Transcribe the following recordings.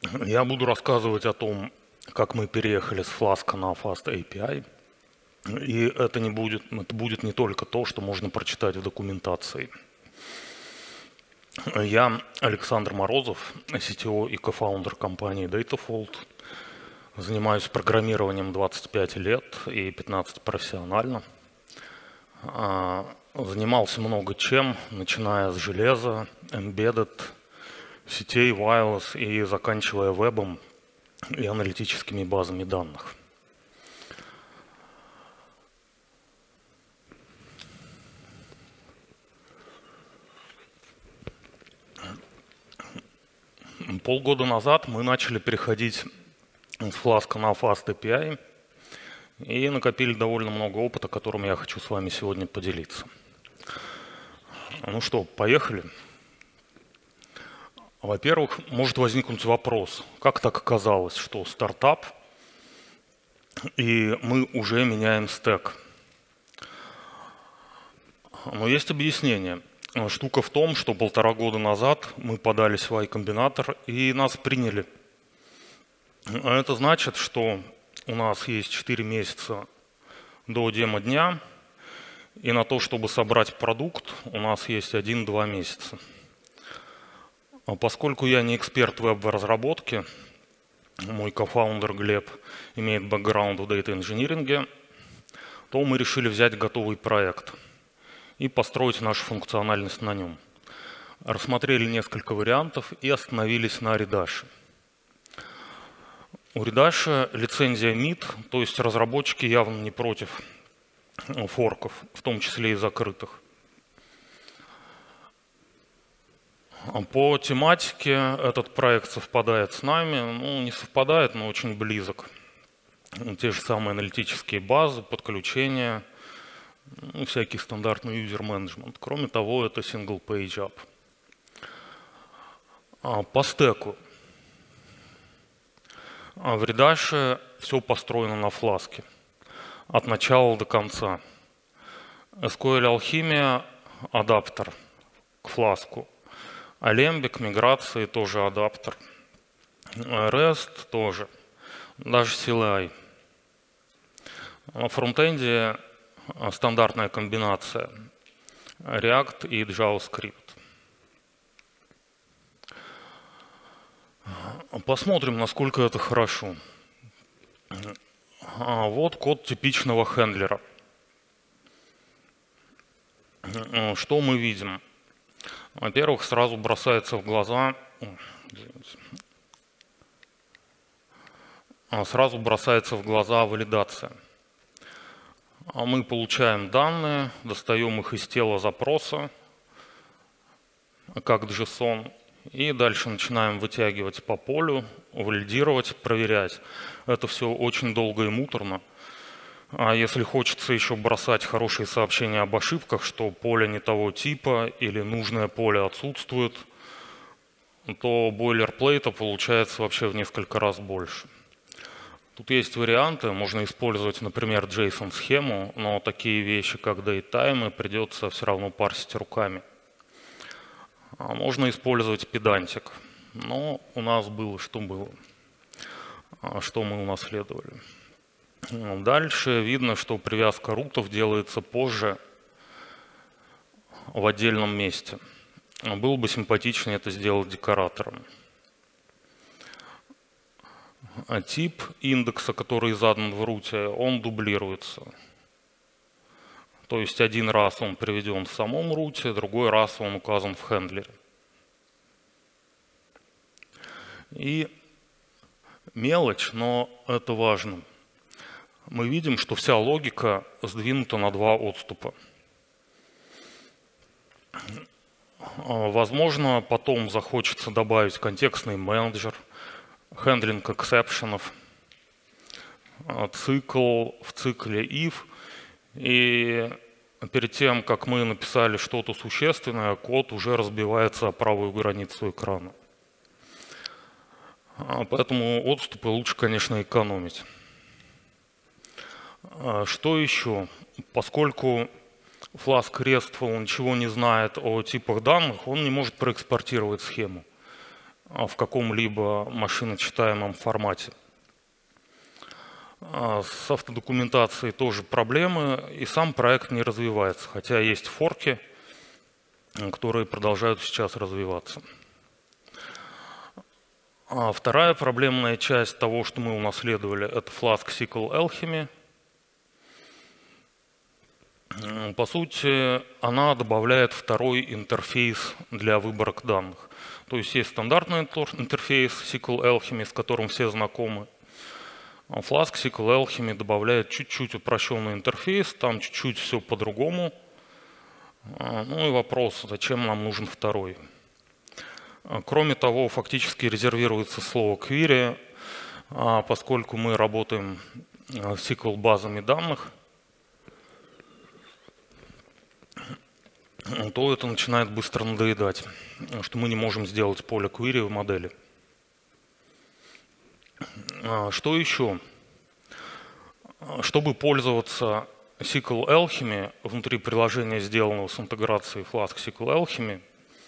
Я буду рассказывать о том, как мы переехали с Flask на Fast API. И это будет не только то, что можно прочитать в документации. Я Александр Морозов, CTO и кофаундер компании Datafold. Занимаюсь программированием 25 лет и 15 профессионально. Занимался много чем, начиная с железа, embedded, сетей, wireless и заканчивая вебом и аналитическими базами данных. Полгода назад мы начали переходить с Flask на Fast API и накопили довольно много опыта, которым я хочу с вами сегодня поделиться. Ну что, поехали? Во-первых, может возникнуть вопрос, как так оказалось, что стартап, и мы уже меняем стэк. Но есть объяснение. Штука в том, что 1,5 года назад мы подали в Y-комбинатор и нас приняли. А это значит, что у нас есть 4 месяца до демо-дня, и на то, чтобы собрать продукт, у нас есть 1-2 месяца. Поскольку я не эксперт в веб-разработке, мой кофаундер Глеб имеет бэкграунд в дата-инжиниринге, то мы решили взять готовый проект и построить нашу функциональность на нем. Рассмотрели несколько вариантов и остановились на Redash. У Redash лицензия MIT, то есть разработчики явно не против форков, в том числе и закрытых. По тематике этот проект совпадает с нами, ну не совпадает, но очень близок. Те же самые аналитические базы, подключения, ну, всякий стандартный юзер-менеджмент. Кроме того, это single page app. По стеку. В Redash все построено на Flask. От начала до конца. SQL Alchemia – адаптер к Flask. Alembic, миграции тоже адаптер. REST тоже. Даже CLI. На фронтенде стандартная комбинация React и JavaScript. Посмотрим, насколько это хорошо. Вот код типичного хендлера. Что мы видим? Во-первых, сразу бросается в глаза валидация. Мы получаем данные, достаем их из тела запроса, как JSON, и дальше начинаем вытягивать по полю, валидировать, проверять. Это все очень долго и муторно. А если хочется еще бросать хорошие сообщения об ошибках, что поле не того типа или нужное поле отсутствует, то бойлерплейта получается вообще в несколько раз больше. Тут есть варианты. Можно использовать, например, JSON-схему, но такие вещи, как datetime, придется все равно парсить руками. Можно использовать педантик. Но у нас было, что было. Что мы унаследовали. Дальше видно, что привязка рутов делается позже в отдельном месте. Было бы симпатичнее это сделать декоратором. А тип индекса, который задан в руте, он дублируется. То есть один раз он приведен в самом руте, другой раз он указан в хендлере. И мелочь, но это важно. Мы видим, что вся логика сдвинута на 2 отступа. Возможно, потом захочется добавить контекстный менеджер, хендлинг эксепшенов, цикл в цикле if. И перед тем, как мы написали что-то существенное, код уже разбивается о правую границу экрана. Поэтому отступы лучше, конечно, экономить. Что еще? Поскольку Flask RESTful ничего не знает о типах данных, он не может проэкспортировать схему. в каком-либо машиночитаемом формате. С автодокументацией тоже проблемы, и сам проект не развивается, хотя есть форки, которые продолжают сейчас развиваться. Вторая проблемная часть того, что мы унаследовали, это Flask SQL Alchemy. По сути, она добавляет второй интерфейс для выборок данных. То есть есть стандартный интерфейс SQL Alchemy, с которым все знакомы. А Flask SQL Alchemy добавляет чуть-чуть упрощенный интерфейс, там чуть-чуть все по-другому. Ну и вопрос, зачем нам нужен второй? Кроме того, фактически резервируется слово query, поскольку мы работаем с SQL-базами данных, то это начинает быстро надоедать, что мы не можем сделать поле query в модели. Что еще? Чтобы пользоваться SQL Alchemy внутри приложения, сделанного с интеграцией Flask SQL Alchemy,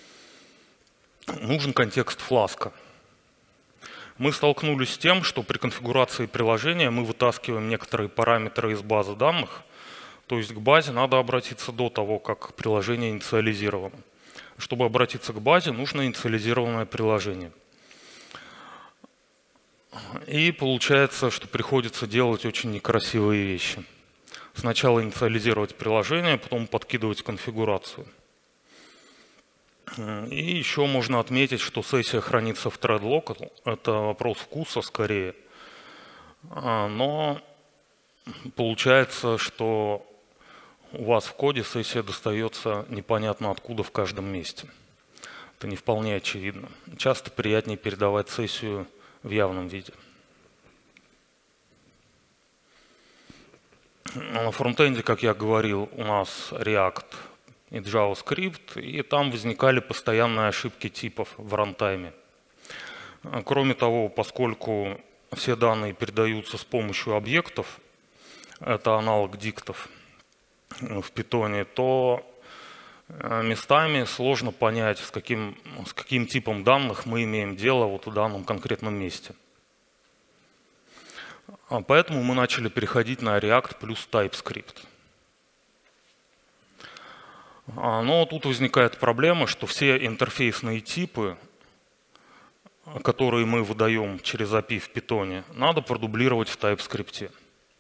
нужен контекст Flask. Мы столкнулись с тем, что при конфигурации приложения мы вытаскиваем некоторые параметры из базы данных, то есть к базе надо обратиться до того, как приложение инициализировано. Чтобы обратиться к базе, нужно инициализированное приложение. И получается, что приходится делать очень некрасивые вещи. Сначала инициализировать приложение, потом подкидывать конфигурацию. И еще можно отметить, что сессия хранится в thread local. Это вопрос вкуса скорее. Но получается, что у вас в коде сессия достается непонятно откуда в каждом месте. Это не вполне очевидно. Часто приятнее передавать сессию в явном виде. На фронтенде, как я говорил, у нас React и JavaScript, и там возникали постоянные ошибки типов в рантайме. Кроме того, поскольку все данные передаются с помощью объектов, это аналог диктов в Python, то местами сложно понять, с каким типом данных мы имеем дело вот в данном конкретном месте. Поэтому мы начали переходить на React плюс TypeScript. Но тут возникает проблема, что все интерфейсные типы, которые мы выдаем через API в Python, надо продублировать в TypeScript.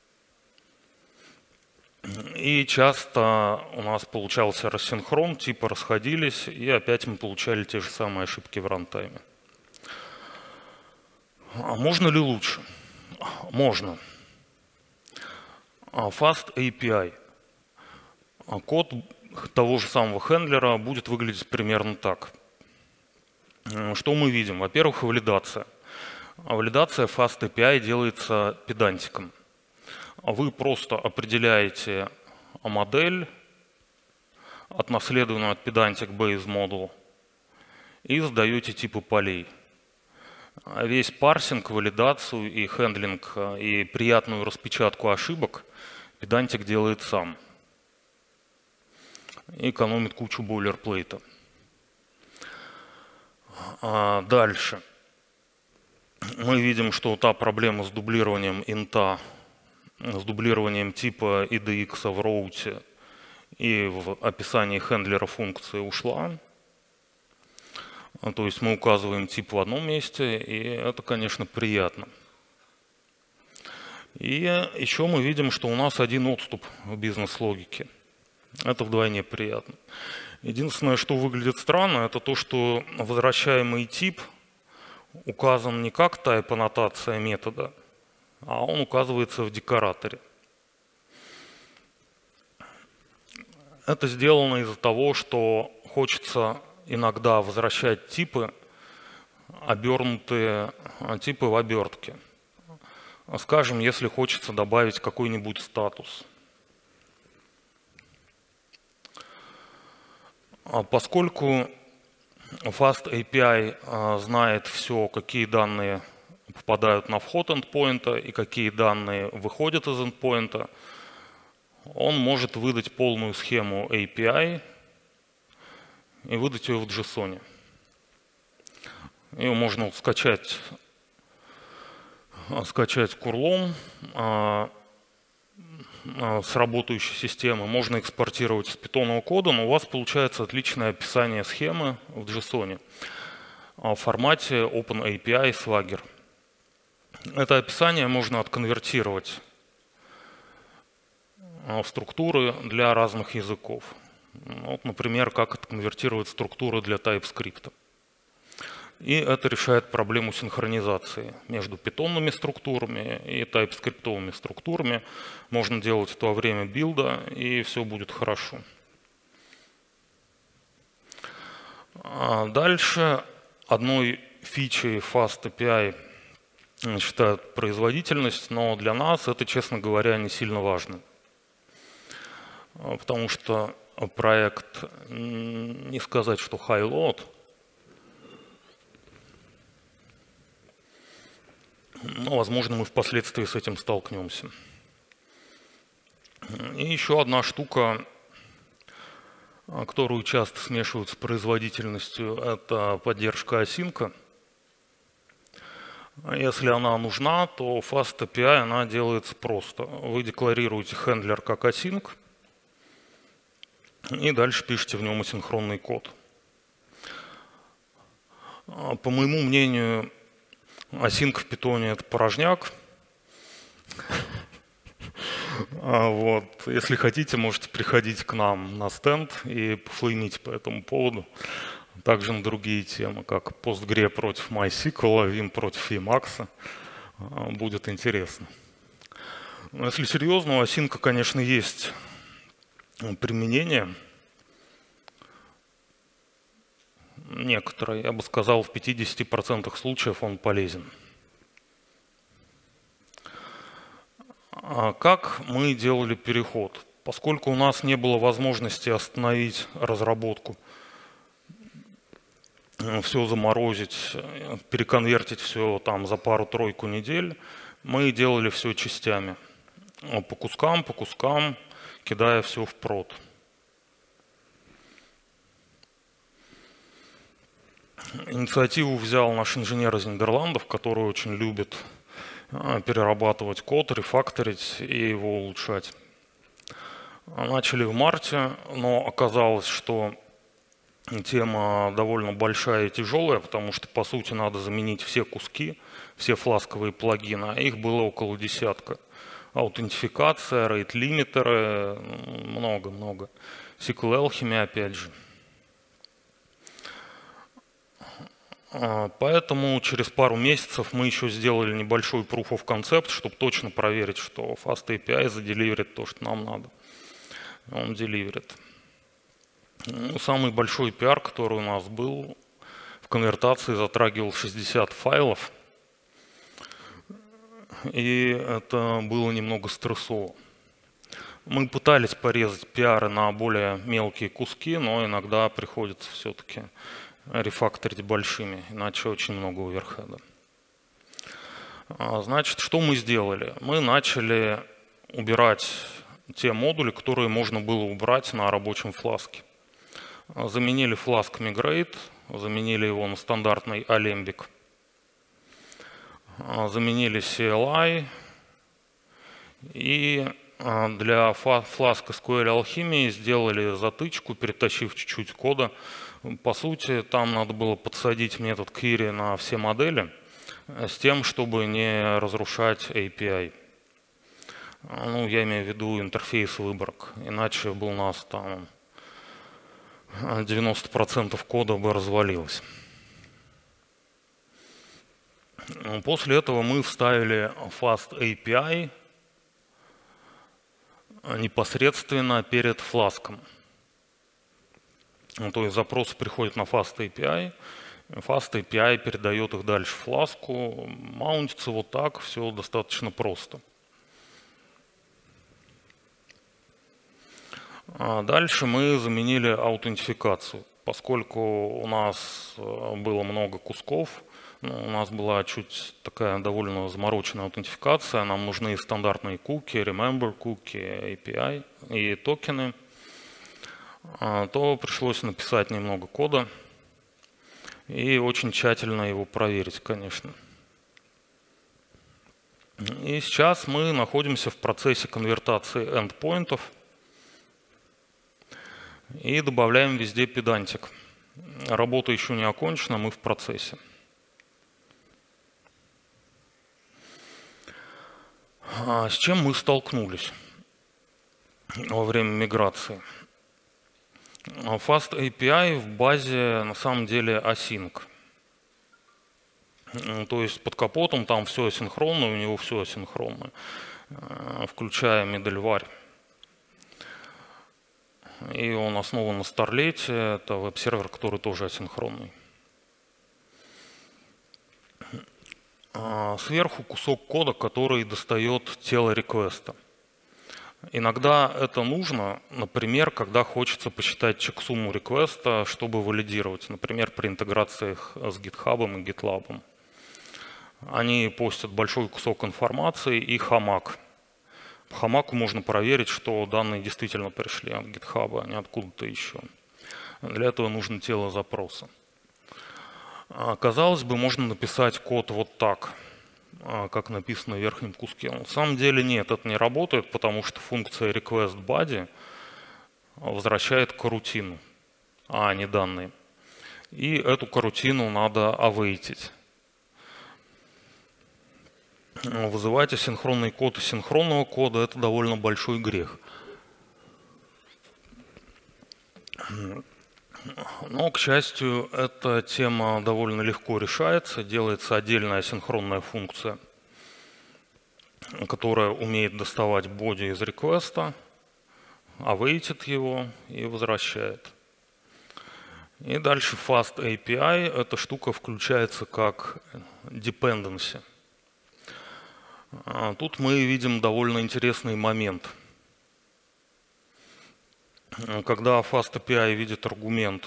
И часто у нас получался рассинхрон, типы расходились, и опять мы получали те же самые ошибки в рантайме. А можно ли лучше? Можно. Fast API. Код того же самого хендлера будет выглядеть примерно так. Что мы видим? Во-первых, валидация. Валидация Fast API делается педантиком. Вы просто определяете модель, отнаследованную от pedantic base model, и задаете типы полей. Весь парсинг, валидацию и хендлинг, и приятную распечатку ошибок pedantic делает сам. И экономит кучу бойлерплейта. Дальше. Мы видим, что та проблема с дублированием инта, с дублированием типа IDX в роуте и в описании хендлера функции ушла. То есть мы указываем тип в одном месте, и это, конечно, приятно. И еще мы видим, что у нас один отступ в бизнес-логике. Это вдвойне приятно. Единственное, что выглядит странно, это то, что возвращаемый тип указан не как type аннотация метода, а он указывается в декораторе. Это сделано из-за того, что хочется иногда возвращать типы, обернутые типы в обертке. Скажем, если хочется добавить какой-нибудь статус. Поскольку Fast API знает все, какие данные попадают на вход эндпоинта и какие данные выходят из эндпоинта, он может выдать полную схему API и выдать ее в JSON. Ее можно скачать курлом с работающей системы, можно экспортировать с питонового кода, но у вас получается отличное описание схемы в JSON в формате OpenAPI Swagger. Это описание можно отконвертировать в структуры для разных языков. Вот, например, как отконвертировать структуры для TypeScript. И это решает проблему синхронизации между питонными структурами и TypeScript структурами. Можно делать это во время билда, и все будет хорошо. Дальше одной фичей FastAPI считают производительность, но для нас это, честно говоря, не сильно важно. Потому что проект, не сказать, что high-load, но, возможно, мы впоследствии с этим столкнемся. И еще одна штука, которую часто смешивают с производительностью, это поддержка async. Если она нужна, то FastAPI она делается просто. Вы декларируете хендлер как async, и дальше пишите в нем асинхронный код. По моему мнению, async в питоне это порожняк. Вот. Если хотите, можете приходить к нам на стенд и пофлеймить по этому поводу. Также на другие темы, как Postgre против MySQL, Vim против Emacs. Будет интересно. Но если серьезно, у async, конечно, есть применение. Некоторые, я бы сказал, в 50% случаев он полезен. Как мы делали переход? Поскольку у нас не было возможности остановить разработку, все заморозить, переконвертить все там за пару-тройку недель, мы делали все частями. По кускам, кидая все в прод. Инициативу взял наш инженер из Нидерландов, который очень любит перерабатывать код, рефакторить и его улучшать. Начали в марте, но оказалось, что тема довольно большая и тяжелая, потому что, по сути, надо заменить все куски, все фласковые плагины, а их было около десятка. Аутентификация, рейт-лимитеры, много-много. SQL Alchemy, опять же. Поэтому через пару месяцев мы еще сделали небольшой proof of concept, чтобы точно проверить, что FastAPI заделиверит то, что нам надо. Он деливерит. Самый большой пиар, который у нас был в конвертации, затрагивал 60 файлов. И это было немного стрессово. Мы пытались порезать пиары на более мелкие куски, но иногда приходится все-таки рефакторить большими, иначе очень много оверхеда. Значит, что мы сделали? Мы начали убирать те модули, которые можно было убрать на рабочем фласке. Заменили Flask Migrate, заменили его на стандартный Alembic. Заменили CLI. И для Flask SQL Alchemy сделали затычку, перетащив чуть-чуть кода. По сути, там надо было подсадить метод query на все модели с тем, чтобы не разрушать API. Ну, я имею в виду интерфейс выборок. Иначе бы у нас там 90% кода бы развалилось. После этого мы вставили FastAPI непосредственно перед фласком. То есть запросы приходят на FastAPI, FastAPI передает их дальше фласку, маунтится вот так, все достаточно просто. Дальше мы заменили аутентификацию. Поскольку у нас было много кусков, у нас была чуть такая довольно замороченная аутентификация, нам нужны стандартные куки, remember куки, API и токены, то пришлось написать немного кода. и очень тщательно его проверить, конечно. И сейчас мы находимся в процессе конвертации эндпоинтов и добавляем везде педантик. Работа еще не окончена, мы в процессе. С чем мы столкнулись во время миграции? Fast API в базе на самом деле async. То есть под капотом там все асинхронно, у него все асинхронно, включая middleware. И он основан на Starlet, это веб-сервер, который тоже асинхронный. Сверху кусок кода, который достает тело реквеста. Иногда это нужно, например, когда хочется посчитать чек-сумму реквеста, чтобы валидировать, например, при интеграциях с GitHub и GitLab. Они постят большой кусок информации и хамак. По хамаку можно проверить, что данные действительно пришли от GitHub, а не откуда-то еще. Для этого нужно тело запроса. Казалось бы, можно написать код вот так, как написано в верхнем куске. Но на самом деле нет, это не работает, потому что функция request_body возвращает корутину, а не данные. И эту корутину надо await. Вызывать асинхронный код из синхронного кода – это довольно большой грех. Но, к счастью, эта тема довольно легко решается. Делается отдельная асинхронная функция, которая умеет доставать body из реквеста, await его и возвращает. И дальше Fast API. Эта штука включается как dependency. Тут мы видим довольно интересный момент. Когда Fast API видит аргумент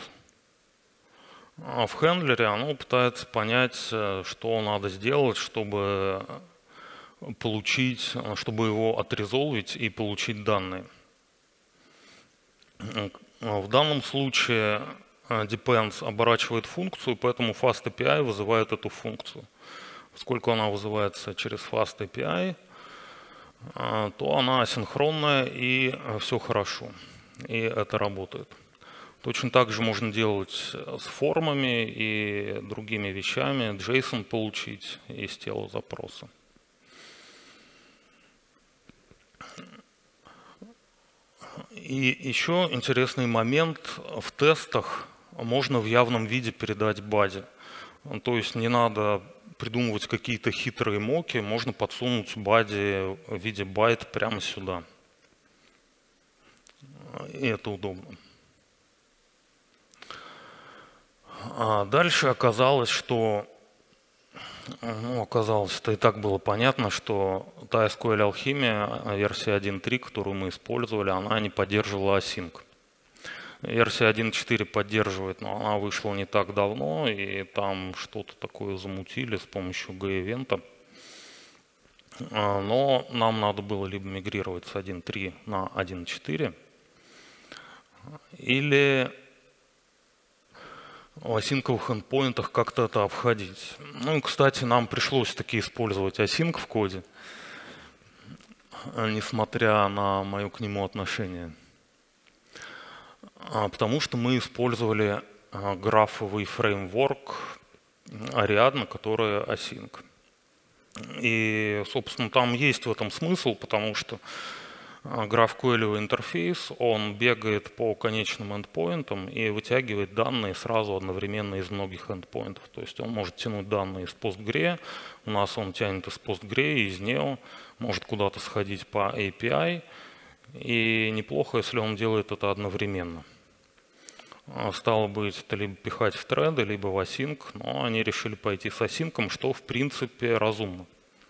в хендлере, оно пытается понять, что надо сделать, чтобы его отрезолвить и получить данные. В данном случае depends оборачивает функцию, поэтому Fast API вызывает эту функцию. Поскольку она вызывается через Fast API, то она асинхронная и все хорошо. И это работает. Точно так же можно делать с формами и другими вещами, JSON получить из тела запроса. И еще интересный момент. В тестах можно в явном виде передать body. То есть не надо придумывать какие-то хитрые моки, можно подсунуть body в виде байт прямо сюда. И это удобно. Дальше оказалось, что это и так было понятно, что та SQL Alchemy версия 1.3, которую мы использовали, она не поддерживала async. Версия 1.4 поддерживает, но она вышла не так давно, и там что-то такое замутили с помощью G-event. Но нам надо было либо мигрировать с 1.3 на 1.4, или в асинковых эндпоинтах как-то это обходить. Ну и, кстати, нам пришлось таки использовать async в коде, несмотря на мое к нему отношение. Потому что мы использовали графовый фреймворк Ariadne, который async. И, собственно, там есть в этом смысл, потому что GraphQL интерфейс, он бегает по конечным эндпоинтам и вытягивает данные сразу одновременно из многих эндпоинтов. То есть он может тянуть данные из Postgre, у нас он тянет из Postgre, из Neo, может куда-то сходить по API. И неплохо, если он делает это одновременно. Стало быть, это либо пихать в треды, либо в async, но они решили пойти с async, что в принципе разумно.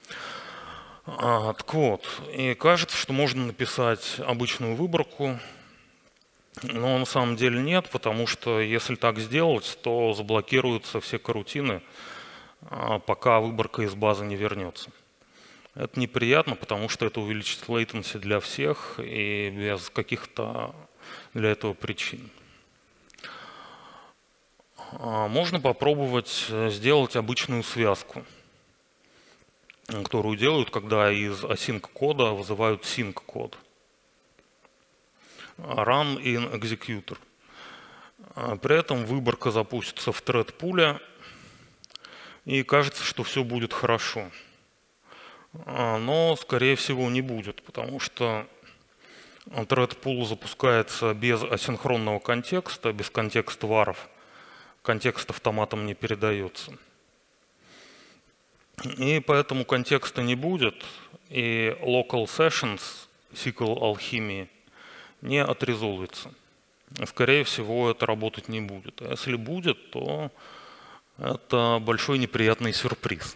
Так вот, и кажется, что можно написать обычную выборку, но на самом деле нет, потому что если так сделать, то заблокируются все корутины, пока выборка из базы не вернется. Это неприятно, потому что это увеличит latency для всех и без каких-то для этого причин. Можно попробовать сделать обычную связку, которую делают, когда из async кода вызывают sync код. Run in executor. При этом выборка запустится в thread пуле, и кажется, что все будет хорошо. Но, скорее всего, не будет, потому что thread pool запускается без асинхронного контекста, без контекста варов. Контекст автоматом не передается. И поэтому контекста не будет, и local sessions SQL алхимии не отрезолвится. Скорее всего, это работать не будет. А если будет, то это большой неприятный сюрприз.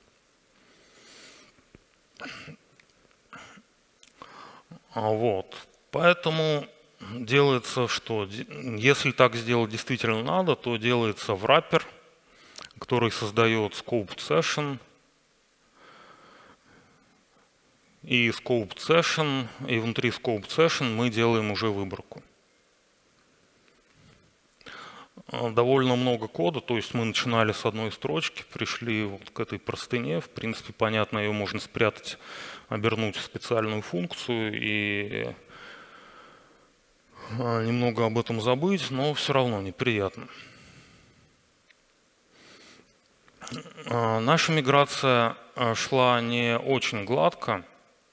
Вот. Поэтому делается что? Если так сделать действительно надо, то делается wrapper, который создает scoped session. И scoped session, и внутри scoped session мы делаем уже выборку. Довольно много кода, то есть мы начинали с одной строчки, пришли вот к этой простыне. В принципе, понятно, ее можно спрятать, обернуть в специальную функцию и немного об этом забыть, но все равно неприятно. Наша миграция шла не очень гладко.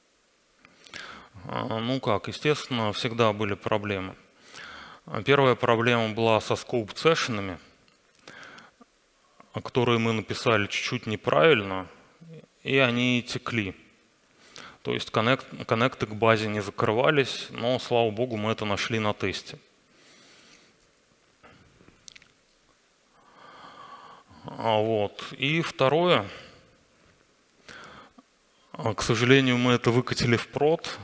Ну как, естественно, всегда были проблемы. Первая проблема была со scope-сессионами, которые мы написали чуть-чуть неправильно, и они текли. То есть коннекты к базе не закрывались, но, слава богу, мы это нашли на тесте. Вот. И второе. К сожалению, мы это выкатили в прод.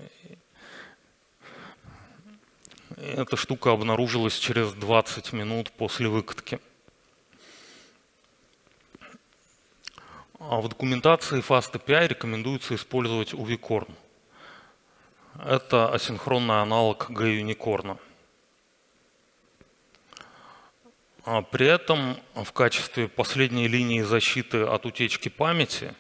Эта штука обнаружилась через 20 минут после выкатки. А в документации FastAPI рекомендуется использовать UVicorn. Это асинхронный аналог GUnicorn. При этом в качестве последней линии защиты от утечки памяти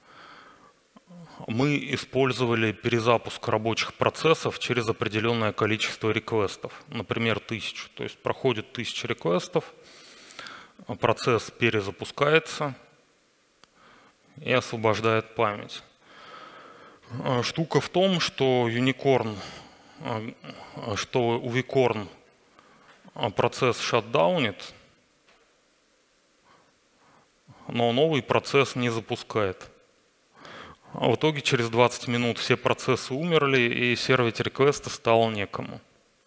мы использовали перезапуск рабочих процессов через определенное количество реквестов, например, 1000. То есть проходит 1000 реквестов, процесс перезапускается и освобождает память. Штука в том, что UVicorn процесс шатдаунит, но новый процесс не запускает. А в итоге через 20 минут все процессы умерли, и сервить реквесты стало некому.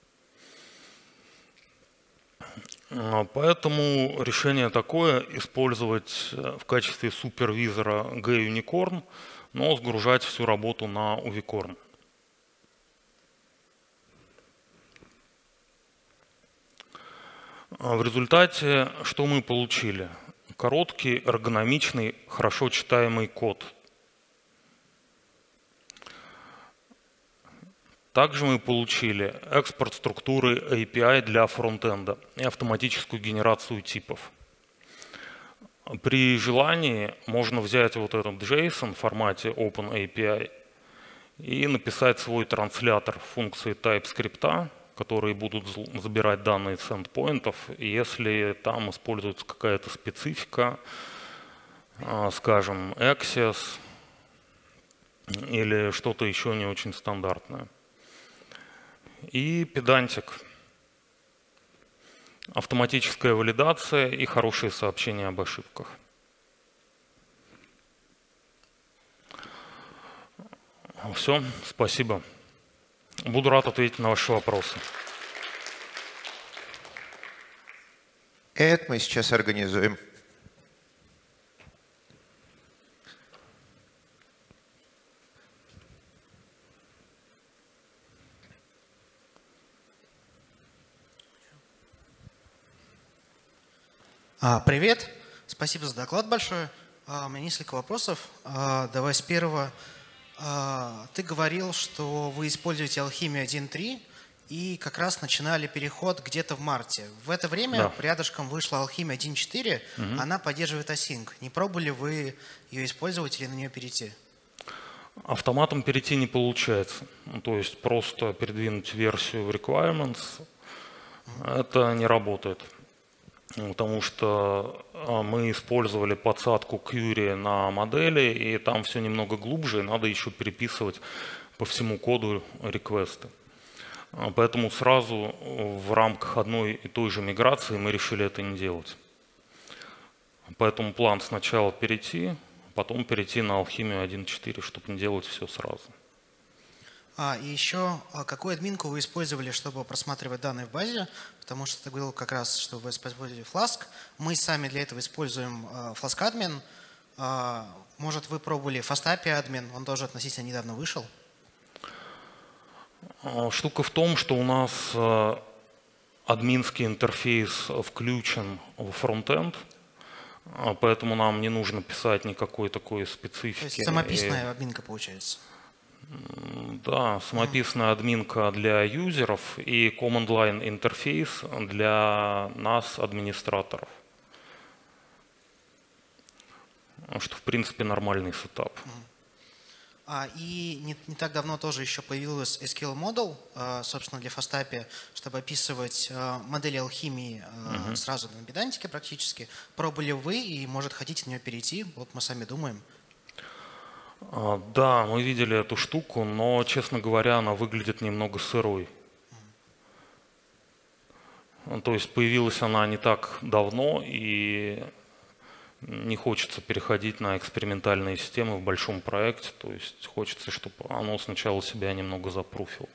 Поэтому решение такое — использовать в качестве супервизора GUnicorn, но сгружать всю работу на UVicorn. В результате что мы получили? Короткий, эргономичный, хорошо читаемый код. Также мы получили экспорт структуры API для фронтенда и автоматическую генерацию типов. При желании можно взять вот этот JSON в формате OpenAPI и написать свой транслятор функции TypeScript, которые будут забирать данные с эндпоинтов, если там используется какая-то специфика, скажем, access или что-то еще не очень стандартное. И педантик. Автоматическая валидация и хорошие сообщения об ошибках. Все, спасибо. Буду рад ответить на ваши вопросы. Это мы сейчас организуем. Привет, спасибо за доклад большое. У меня несколько вопросов. Давай с первого. Ты говорил, что вы используете алхимию 1.3 и как раз начинали переход где-то в марте. В это время рядышком вышла Alchemy 1.4, она поддерживает Async. Не пробовали вы ее использовать или на нее перейти? Автоматом перейти не получается. То есть просто передвинуть версию в requirements, это не работает. Потому что мы использовали подсадку Query на модели, и там все немного глубже, и надо еще переписывать по всему коду реквесты. Поэтому сразу в рамках одной и той же миграции мы решили это не делать. Поэтому план сначала перейти, потом перейти на Alchemy 1.4, чтобы не делать все сразу. И еще, какую админку вы использовали, чтобы просматривать данные в базе? Потому что ты говорил как раз, что вы использовали Flask. Мы сами для этого используем Flask Admin. Может, вы пробовали FastAPI Admin? Он тоже относительно недавно вышел. Штука в том, что у нас админский интерфейс включен в фронтенд, поэтому нам не нужно писать никакой такой специфики. То есть самописная админка получается? Да, самописная админка для юзеров и command line интерфейс для нас, администраторов. Что, в принципе, нормальный сетап. И не так давно тоже еще появилась SQL Model, собственно, для FastAPI, чтобы описывать модели алхимии сразу на педантике практически. Пробовали вы и, может, хотите на нее перейти? Вот мы сами думаем. Да, мы видели эту штуку, но, честно говоря, она выглядит немного сырой. То есть появилась она не так давно, и не хочется переходить на экспериментальные системы в большом проекте. То есть хочется, чтобы оно сначала себя немного запруфило.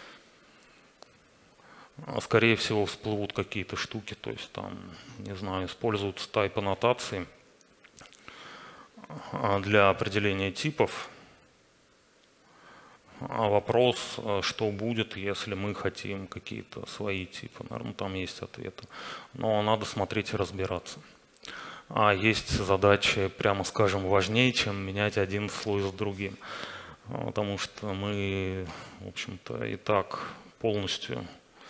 Скорее всего, всплывут какие-то штуки, то есть там, не знаю, используются тайп-аннотации для определения типов. А вопрос, что будет, если мы хотим какие-то свои типы. Наверное, там есть ответы. Но надо смотреть и разбираться. А есть задачи, прямо скажем, важнее, чем менять один слой с другим. Потому что мы, в общем-то, и так полностью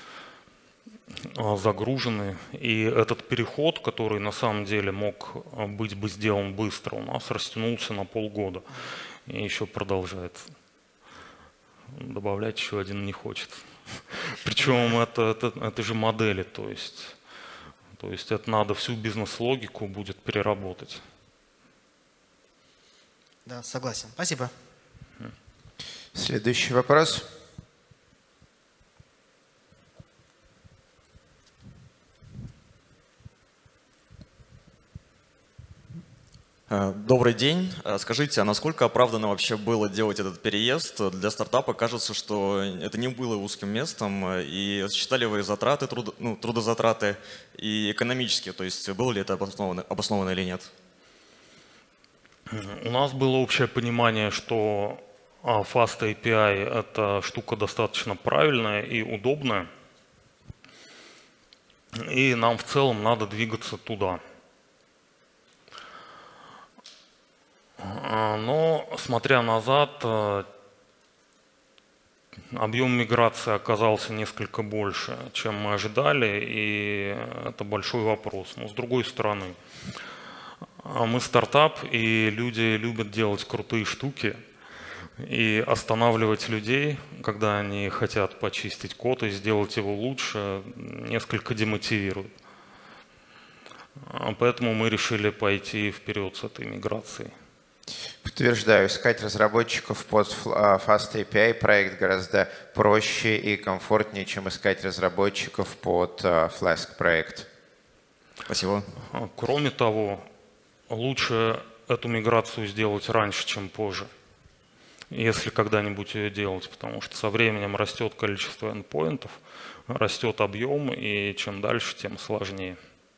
загружены. И этот переход, который на самом деле мог быть бы сделан быстро, у нас растянулся на полгода. И еще продолжается. Добавлять еще один не хочется. Причем это же модели, то есть это надо всю бизнес-логику будет переработать. Да, согласен. Спасибо. Следующий вопрос. Добрый день. Скажите, а насколько оправданно вообще было делать этот переезд? Для стартапа кажется, что это не было узким местом. И считали вы затраты, трудозатраты и экономические? То есть было ли это обосновано или нет? У нас было общее понимание, что Fast API – это штука достаточно правильная и удобная. И нам в целом надо двигаться туда. Но, смотря назад, объем миграции оказался несколько больше, чем мы ожидали, и это большой вопрос. Но с другой стороны, мы стартап, и люди любят делать крутые штуки, и останавливать людей, когда они хотят почистить код и сделать его лучше, несколько демотивирует. Поэтому мы решили пойти вперед с этой миграцией. Подтверждаю, искать разработчиков под Fast API проект гораздо проще и комфортнее, чем искать разработчиков под Flask проект. Спасибо. Кроме того, лучше эту миграцию сделать раньше, чем позже, если когда-нибудь ее делать, потому что со временем растет количество эндпоинтов, растет объем, и чем дальше, тем сложнее.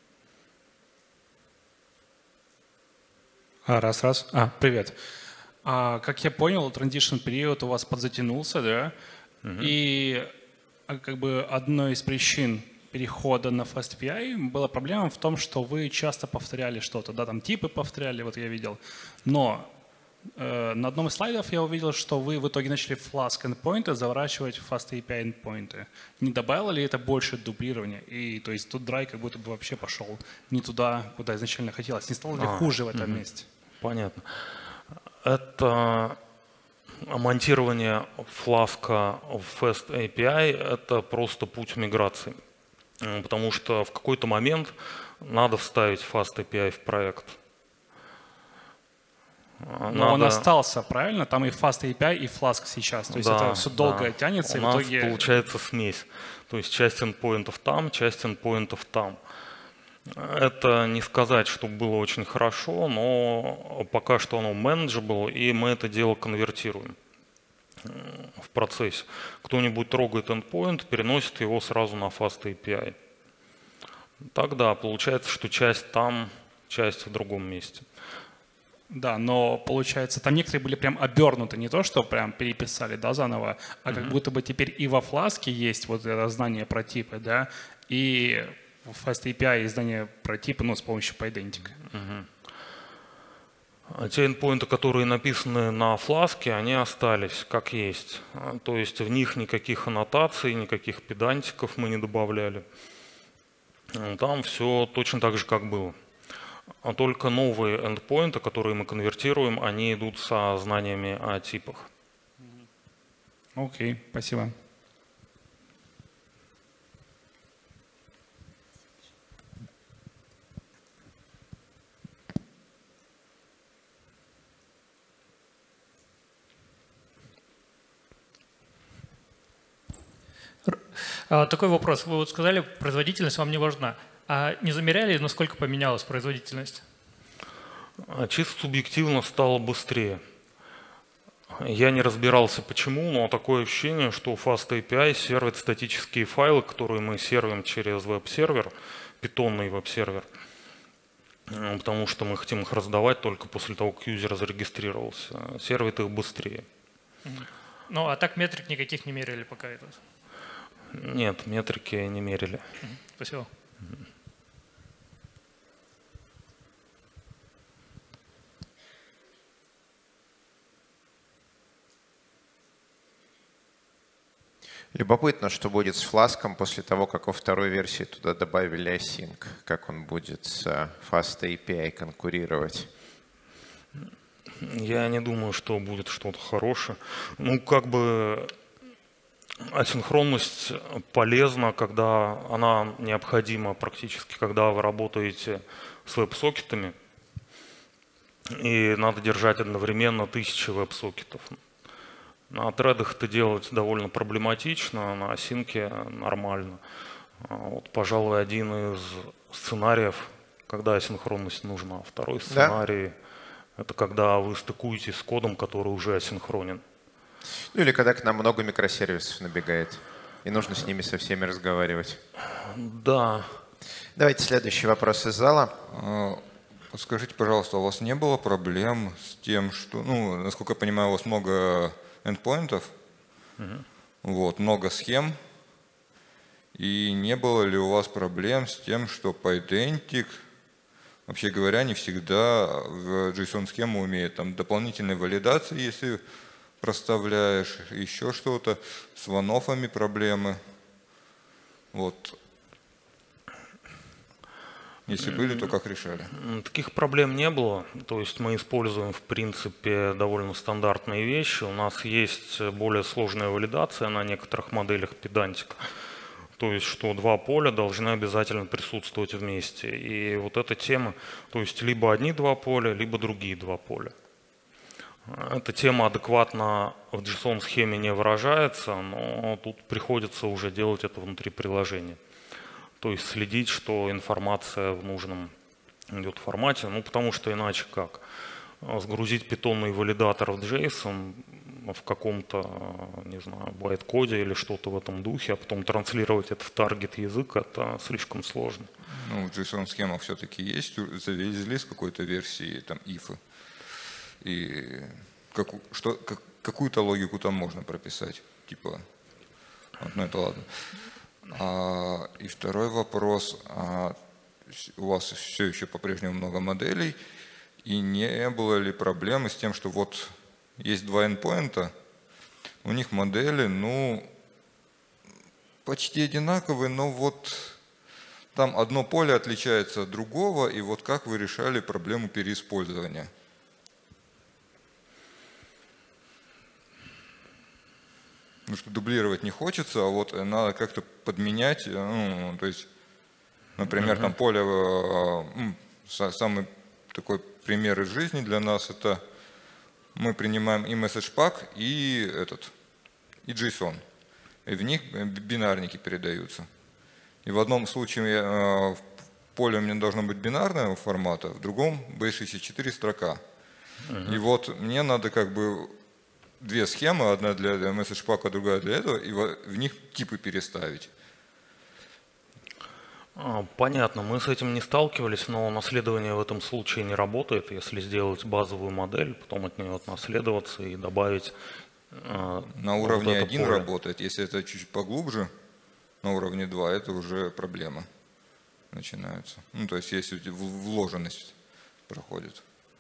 Привет. Как я понял, transition период у вас подзатянулся, да? И как бы одной из причин перехода на FastAPI была проблема в том, что вы часто повторяли что-то, да, там типы повторяли, вот я видел. Но На одном из слайдов я увидел, что вы в итоге начали Flask endpoinты заворачивать в FastAPI endpoinты. Не добавило ли это больше дублирования? И то есть тут драй как будто бы вообще пошел не туда, куда изначально хотелось. Не стало ли хуже в этом месте? Понятно. Это монтирование фласка в FastAPI – это просто путь миграции. Потому что в какой-то момент надо вставить FastAPI в проект. Но он остался, правильно? Там и FastAPI, и Flask сейчас. То есть это все долго тянется. У и в нас итоге получается смесь. То есть часть эндпоинтов там, часть эндпоинтов там. Это не сказать, что было очень хорошо, но пока что оно manageable, и мы это дело конвертируем в процессе. Кто-нибудь трогает endpoint, переносит его сразу на FastAPI. Тогда получается, что часть там, часть в другом месте. Да, но получается, там некоторые были прям обернуты, не то, что прям переписали, да, заново, а как будто бы теперь и во Flask есть вот это знание про типы, да, и в FastAPI знание про типы, ну, с помощью PyIdentic. А те эндпоинты, которые написаны на Flask, они остались как есть. То есть в них никаких аннотаций, никаких педантиков мы не добавляли. Там все точно так же, как было. А только новые эндпоинты, которые мы конвертируем, они идут со знаниями о типах. Окей, спасибо. Такой вопрос. Вы вот сказали, производительность вам не важна. А не замеряли, насколько поменялась производительность? Чисто субъективно стало быстрее. Я не разбирался почему, но такое ощущение, что FastAPI сервит статические файлы, которые мы сервим через веб-сервер, питонный веб-сервер, потому что мы хотим их раздавать только после того, как юзер зарегистрировался. Сервит их быстрее. Ну, а так метрик никаких не мерили пока это? Нет, метрики не мерили. Спасибо. Любопытно, что будет с Flask после того, как во второй версии туда добавили async, как он будет с FastAPI конкурировать. Я не думаю, что будет что-то хорошее. Ну, как бы асинхронность полезна, когда она необходима практически, когда вы работаете с веб-сокетами, и надо держать одновременно 1000 веб-сокетов. На тредах это делать довольно проблематично, на асинке нормально. Вот, пожалуй, один из сценариев, когда асинхронность нужна. Второй сценарий это когда вы стыкуетесь с кодом, который уже асинхронен. Ну или когда к нам много микросервисов набегает, и нужно с ними со всеми разговаривать. Да. Давайте следующий вопрос из зала. Подскажите, пожалуйста, у вас не было проблем с тем, что, ну, насколько я понимаю, у вас много эндпоинтов, вот, много схем, и не было ли у вас проблем с тем, что PyIdentic, вообще говоря, не всегда в JSON-схему умеет, там дополнительные валидации, если проставляешь, еще что-то, с ванофами проблемы, вот. Если были, то как решали? Таких проблем не было. То есть мы используем, в принципе, довольно стандартные вещи. У нас есть более сложная валидация на некоторых моделях педантика. То есть, что два поля должны обязательно присутствовать вместе. И вот эта тема, то есть либо одни два поля, либо другие два поля. Эта тема адекватно в JSON-схеме не выражается, но тут приходится уже делать это внутри приложения. То есть следить, что информация в нужном идет формате, ну потому что иначе как? Сгрузить питонный валидатор в JSON в каком-то, не знаю, байт-коде или что-то в этом духе, а потом транслировать это в таргет язык, это слишком сложно. Ну, JSON-схема все-таки есть, завезли с какой-то версии там if, и какую-то логику там можно прописать, типа, ну это ладно. И второй вопрос. У вас все еще по-прежнему много моделей, И не было ли проблемы с тем, что вот есть два эндпоинта, у них модели, ну, почти одинаковые, но вот там одно поле отличается от другого, и вот как вы решали проблему переиспользования? Ну, что дублировать не хочется, а вот надо как-то подменять, ну, то есть, например, там поле, самый такой пример из жизни для нас, это мы принимаем и message-pack, и JSON, и в них бинарники передаются. И в одном случае поле у меня должно быть бинарного формата, в другом base64 строка. И вот мне надо как бы две схемы, одна для message-pack, другая для этого, и в них типы переставить. Понятно, мы с этим не сталкивались, но наследование в этом случае не работает. Если сделать базовую модель, потом от нее отнаследоваться и добавить на уровне вот 1 работает, если это чуть-чуть поглубже, на уровне 2, это уже проблема начинается. Ну, то есть если вложенность проходит.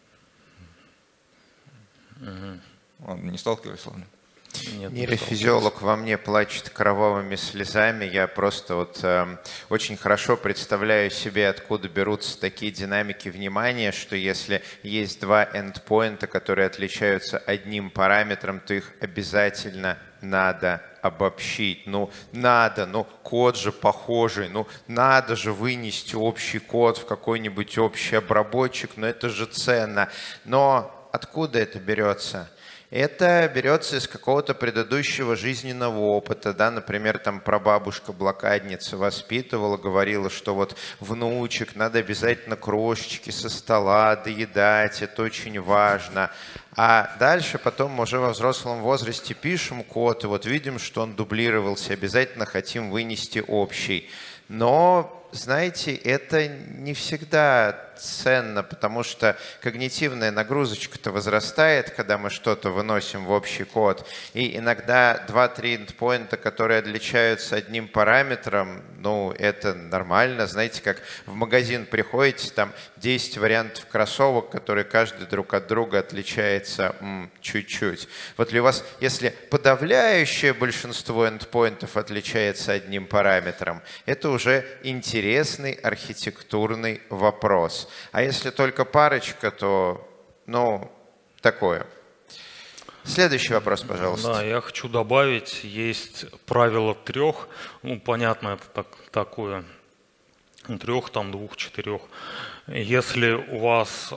Ладно, не сталкивались, ладно. Нейрофизиолог во мне плачет кровавыми слезами. Я просто вот очень хорошо представляю себе, откуда берутся такие динамики внимания, что если есть два эндпоинта, которые отличаются одним параметром, то их обязательно надо обобщить. Ну, надо, ну, код же похожий, ну, надо же вынести общий код в какой-нибудь общий обработчик, но это же ценно. Но откуда это берется? Это берется из какого-то предыдущего жизненного опыта, да, например, там прабабушка-блокадница воспитывала, говорила, что вот внучек надо обязательно крошечки со стола доедать, это очень важно. А дальше потом мы уже во взрослом возрасте пишем код, и вот видим, что он дублировался, обязательно хотим вынести общий. Но, знаете, это не всегда ценно, потому что когнитивная нагрузочка-то возрастает, когда мы что-то выносим в общий код. И иногда 2-3 эндпоинта, которые отличаются одним параметром, ну, это нормально. Знаете, как в магазин приходите, там 10 вариантов кроссовок, которые каждый друг от друга отличается чуть-чуть. Вот ли у вас, если подавляющее большинство эндпоинтов отличается одним параметром, это уже интересный архитектурный вопрос. А если только парочка, то, ну, такое. Следующий вопрос, пожалуйста. Да, я хочу добавить, есть правило 3, ну, понятно, это такое, 3, там, 2, 4. Если у вас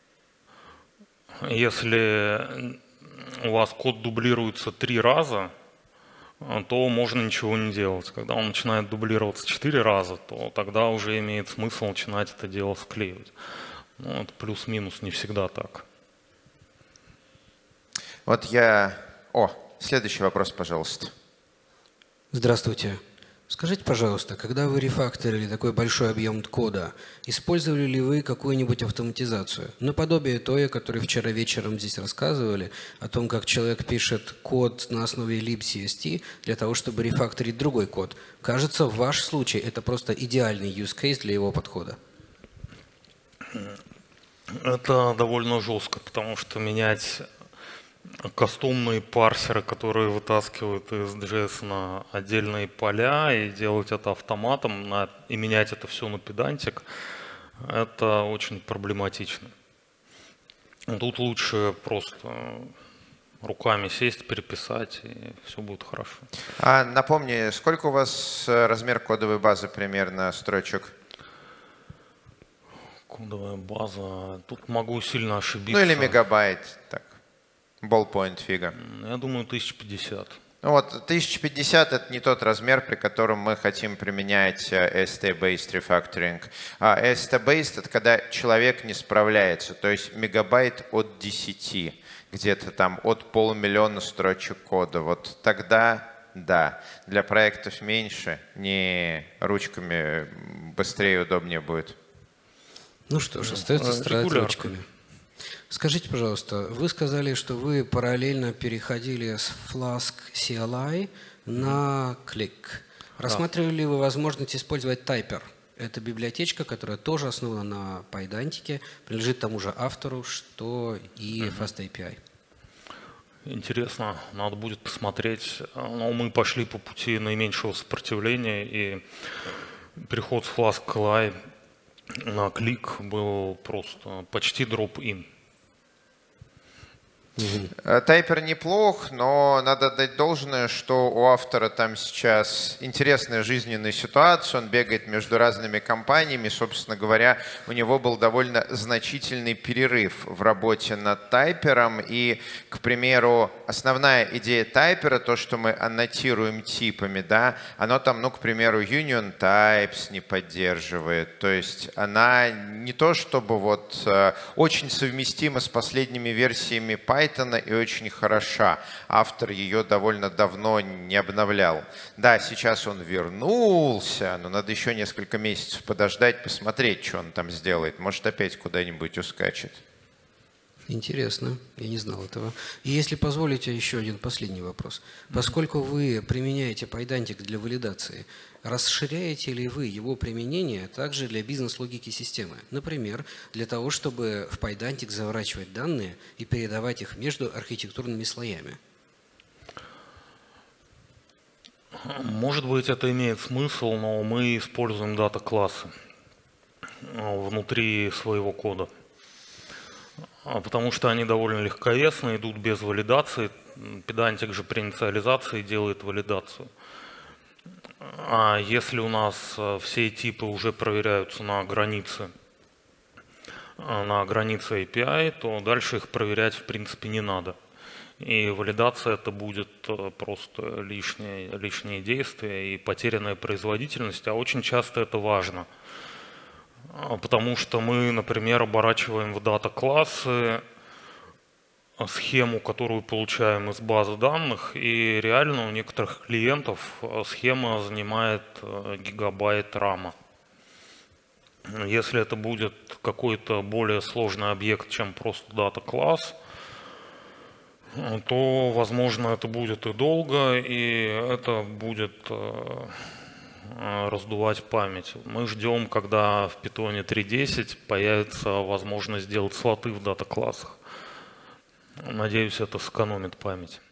код дублируется 3 раза, то можно ничего не делать. Когда он начинает дублироваться 4 раза, то тогда уже имеет смысл начинать это дело склеивать. Ну, это плюс-минус не всегда так. Вот следующий вопрос, пожалуйста. Здравствуйте. Скажите, пожалуйста, когда вы рефакторили такой большой объем кода, использовали ли вы какую-нибудь автоматизацию? Наподобие той, о которой вчера вечером здесь рассказывали, о том, как человек пишет код на основе libcst для того, чтобы рефакторить другой код. Кажется, в ваш случай это просто идеальный use case для его подхода. Это довольно жестко, потому что менять кастомные парсеры, которые вытаскивают из JS на отдельные поля и делать это автоматом, и менять это все на педантик, это очень проблематично. Тут лучше просто руками сесть, переписать, и все будет хорошо. А напомни, сколько у вас размер кодовой базы примерно строчек? Кодовая база, тут могу сильно ошибиться. Ну или мегабайт, так. Ballpoint фига. Я думаю, 1050. Ну вот 1050 это не тот размер, при котором мы хотим применять ST-based refactoring. А ST-based это когда человек не справляется, то есть мегабайт от 10, где-то там от 500 000 строчек кода. Вот тогда да, для проектов меньше, не ручками быстрее и удобнее будет. Ну что ж, остается страдать ручками. Скажите, пожалуйста, вы сказали, что вы параллельно переходили с Flask CLI на Click. Рассматривали ли вы возможность использовать Typer? Это библиотечка, которая тоже основана на пайдантике, принадлежит тому же автору, что и FastAPI. Интересно, надо будет посмотреть. Но мы пошли по пути наименьшего сопротивления, и переход с Flask CLI на Click был просто почти drop-in. Тайпер неплох, но надо отдать должное, что у автора там сейчас интересная жизненная ситуация. Он бегает между разными компаниями. Собственно говоря, у него был довольно значительный перерыв в работе над тайпером. И, к примеру, основная идея тайпера, то, что мы аннотируем типами, да, оно там, ну, к примеру, Union Types не поддерживает. То есть она не то чтобы вот очень совместима с последними версиями Python, и очень хороша. Автор ее довольно давно не обновлял. Да, сейчас он вернулся, но надо еще несколько месяцев подождать, посмотреть, что он там сделает. Может, опять куда-нибудь ускачет. Интересно, я не знал этого. И если позволите, еще один последний вопрос. Поскольку вы применяете пайдантик для валидации, расширяете ли вы его применение также для бизнес-логики системы? Например, для того, чтобы в пайдантик заворачивать данные и передавать их между архитектурными слоями? Может быть, это имеет смысл, но мы используем дата-классы внутри своего кода. Потому что они довольно легковесны, идут без валидации. Педантик же при инициализации делает валидацию. А если у нас все типы уже проверяются на границе API, то дальше их проверять в принципе не надо. И валидация это будет просто лишнее действие и потерянная производительность, а очень часто это важно. Потому что мы, например, оборачиваем в дата-классы схему, которую получаем из базы данных, и реально у некоторых клиентов схема занимает гигабайт рама. Если это будет какой-то более сложный объект, чем просто дата-класс, то, возможно, это будет и долго, и это будет раздувать память. Мы ждем, когда в Python 3.10 появится возможность сделать слоты в дата-классах. Надеюсь, это сэкономит память.